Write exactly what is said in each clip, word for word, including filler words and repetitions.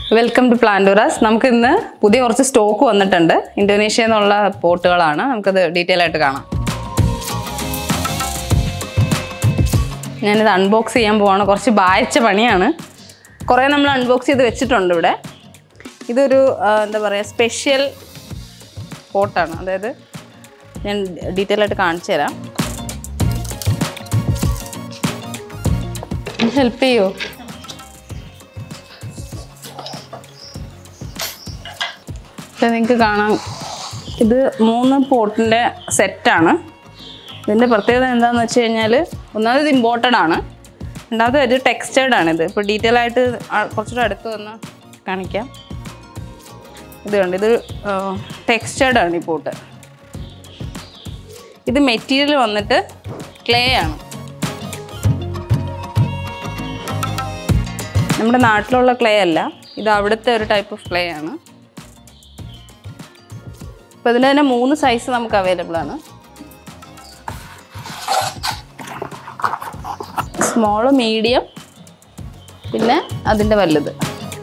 Welcome to PLANTOORAS. നമുക്ക് ഇന്ന് പുതിയ കുറച്ച് സ്റ്റോക്ക് വന്നിട്ടുണ്ട്. ഇന്തോനേഷ്യയിൽ നിന്നുള്ള പോട്ടുകളാണ്. നമുക്കത് ഡീറ്റെയിൽ ആയിട്ട് കാണാം. ഞാനിത് അൺബോക്സ് ചെയ്യാൻ പോവാണ്. കുറച്ച് ബാധിച്ച പണിയാണ്. കുറേ നമ്മൾ അൺബോക്സ് ചെയ്ത് വെച്ചിട്ടുണ്ട് ഇവിടെ. ഇതൊരു എന്താ പറയുക സ്പെഷ്യൽ പോട്ടാണ്. അതായത് ഞാൻ ഡീറ്റെയിൽ ആയിട്ട് കാണിച്ചു തരാം. ഹെൽപ്പ് ചെയ്യോ? നിങ്ങൾക്ക് കാണാം, ഇത് മൂന്ന് പോട്ടിൻ്റെ സെറ്റാണ്. ഇതിൻ്റെ പ്രത്യേകത എന്താണെന്ന് വെച്ച് കഴിഞ്ഞാൽ ഒന്നാമത് ഇത് ഇമ്പോർട്ടഡ് ആണ്, രണ്ടാമത് ഇത് ടെക്സ്റ്റേർഡ് ആണ്. ഇത് ഇപ്പോൾ ഡീറ്റെയിൽ ആയിട്ട് കുറച്ചുകൂടെ അടുത്ത് വന്ന് കാണിക്കാം. ഇത് കണ്ട് ഇത് ടെക്സ്റ്റേർഡ് ആണ് ഈ പോട്ട്. ഇത് മെറ്റീരിയൽ വന്നിട്ട് ക്ലേ ആണ്. നമ്മുടെ നാട്ടിലുള്ള ക്ലേ അല്ല, ഇത് അവിടുത്തെ ഒരു ടൈപ്പ് ഓഫ് ക്ലേ ആണ്. അപ്പോൾ ഇതിൽ തന്നെ മൂന്ന് സൈസ് നമുക്ക് അവൈലബിൾ ആണ്. സ്മോള്, മീഡിയം, പിന്നെ അതിൻ്റെ വലുത്.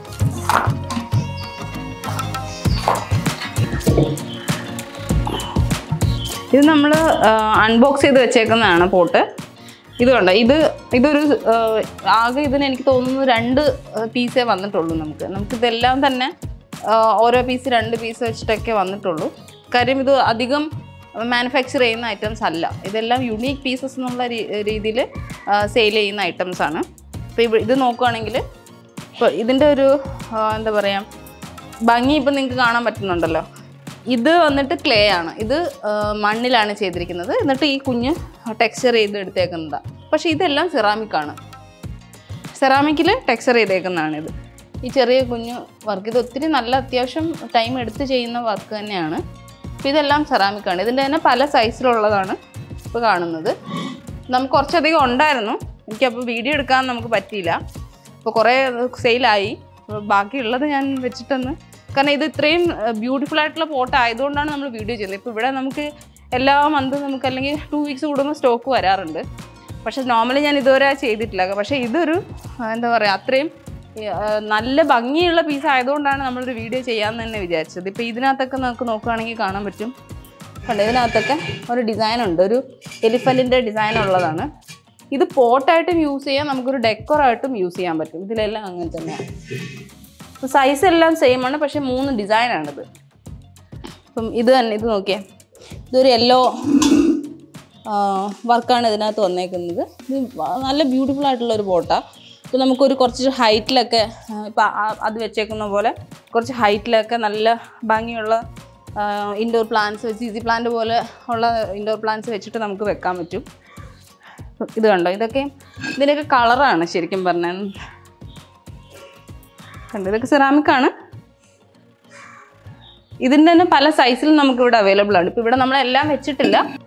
ഇത് നമ്മൾ അൺബോക്സ് ചെയ്ത് വെച്ചേക്കുന്നതാണ് പോട്ട്. ഇത് കണ്ടോ, ഇത് ഇതൊരു ആകെ ഇതിന് എനിക്ക് തോന്നുന്നു രണ്ട് പീസേ വന്നിട്ടുള്ളൂ. നമുക്ക് നമുക്കിതെല്ലാം തന്നെ ഓരോ പീസ് രണ്ട് പീസ് വെച്ചിട്ടൊക്കെ വന്നിട്ടുള്ളൂ. കാര്യം ഇത് അധികം മാനുഫാക്ചർ ചെയ്യുന്ന ഐറ്റംസ് അല്ല, ഇതെല്ലാം യുണീക്ക് പീസസ് എന്നുള്ള രീതിയിൽ സെയിൽ ചെയ്യുന്ന ഐറ്റംസ് ആണ്. ഇപ്പോൾ ഇത് നോക്കുകയാണെങ്കിൽ ഇപ്പോൾ ഇതിൻ്റെ ഒരു എന്താ പറയുക ഭംഗി ഇപ്പം നിങ്ങൾക്ക് കാണാൻ പറ്റുന്നുണ്ടല്ലോ. ഇത് വന്നിട്ട് ക്ലേ ആണ്, ഇത് മണ്ണിലാണ് ചെയ്തിരിക്കുന്നത്. എന്നിട്ട് ഈ കുഞ്ഞ് ടെക്സ്ചർ ചെയ്ത് എടുത്തേക്കുന്നതാണ്. പക്ഷേ ഇതെല്ലാം സെറാമിക്കാണ്, സെറാമിക്കിൽ ടെക്സ്ചർ ചെയ്തേക്കുന്നതാണ് ഇത്. ഈ ചെറിയ കുഞ്ഞു വർക്ക് ഇത് ഒത്തിരി നല്ല അത്യാവശ്യം ടൈം എടുത്ത് ചെയ്യുന്ന വർക്ക് തന്നെയാണ്. അപ്പോൾ ഇതെല്ലാം സെറാമിക്കാണ്. ഇതിൻ്റെ തന്നെ പല സൈസിലുള്ളതാണ് ഇപ്പോൾ കാണുന്നത്. നമുക്ക് കുറച്ചധികം ഉണ്ടായിരുന്നു, എനിക്കപ്പോൾ വീഡിയോ എടുക്കാൻ നമുക്ക് പറ്റിയില്ല. അപ്പോൾ കുറേ സെയിലായി. ബാക്കിയുള്ളത് ഞാൻ വെച്ചിട്ടെന്ന്, കാരണം ഇത് ഇത്രയും ബ്യൂട്ടിഫുൾ ആയിട്ടുള്ള പോട്ട് ആയതുകൊണ്ടാണ് നമ്മൾ വീഡിയോ ചെയ്യുന്നത്. ഇപ്പോൾ ഇവിടെ നമുക്ക് എല്ലാ മന്തും നമുക്ക് അല്ലെങ്കിൽ ടു വീക്സ് കൂടുമ്പോൾ സ്റ്റോക്ക് വരാറുണ്ട്. പക്ഷേ നോർമലി ഞാൻ ഇതുവരെ ചെയ്തിട്ടില്ല. പക്ഷേ ഇതൊരു എന്താ പറയുക അത്രയും നല്ല ഭംഗിയുള്ള പീസ് ആയതുകൊണ്ടാണ് നമ്മളൊരു വീഡിയോ ചെയ്യാമെന്ന് തന്നെ വിചാരിച്ചത്. ഇപ്പോൾ ഇതിനകത്തൊക്കെ നമുക്ക് നോക്കുകയാണെങ്കിൽ കാണാൻ പറ്റും. കണ്ടോ, ഇതിനകത്തൊക്കെ ഒരു ഡിസൈനുണ്ട്, ഒരു എലിഫൻറ്റിൻ്റെ ഡിസൈൻ ഉള്ളതാണ്. ഇത് പോട്ടായിട്ടും യൂസ് ചെയ്യാം, നമുക്കൊരു ഡെക്കോറായിട്ടും യൂസ് ചെയ്യാൻ പറ്റും. ഇതിലെല്ലാം അങ്ങനെ തന്നെയാണ്. അപ്പോൾ സൈസ് എല്ലാം സെയിം ആണ്, പക്ഷേ മൂന്ന് ഡിസൈനാണിത്. അപ്പം ഇത് തന്നെ ഇത് നോക്കിയേ, ഇതൊരു യെല്ലോ വർക്കാണ് ഇതിനകത്ത് വന്നേക്കുന്നത്. ഇത് നല്ല ബ്യൂട്ടിഫുൾ ആയിട്ടുള്ളൊരു പോട്ടാണ്. ഇപ്പോൾ നമുക്കൊരു കുറച്ച് ഹൈറ്റിലൊക്കെ ഇപ്പോൾ അത് വെച്ചേക്കുന്ന പോലെ കുറച്ച് ഹൈറ്റിലൊക്കെ നല്ല ഭംഗിയുള്ള ഇൻഡോർ പ്ലാന്റ്സ് വെച്ച് ഈസി പ്ലാന്റ് പോലെ ഉള്ള ഇൻഡോർ പ്ലാന്റ്സ് വെച്ചിട്ട് നമുക്ക് വെക്കാൻ പറ്റും. ഇത് കണ്ടോ, ഇതൊക്കെ ഇതിൻ്റെയൊക്കെ കളറാണ് ശരിക്കും പറഞ്ഞാൽ. കണ്ടോ, ഇതൊക്കെ സെറാമിക്കാണ്. ഇതിൻ്റെ തന്നെ പല സൈസിലും നമുക്കിവിടെ അവൈലബിൾ ആണ്. ഇപ്പോൾ ഇവിടെ നമ്മളെല്ലാം വെച്ചിട്ടില്ല,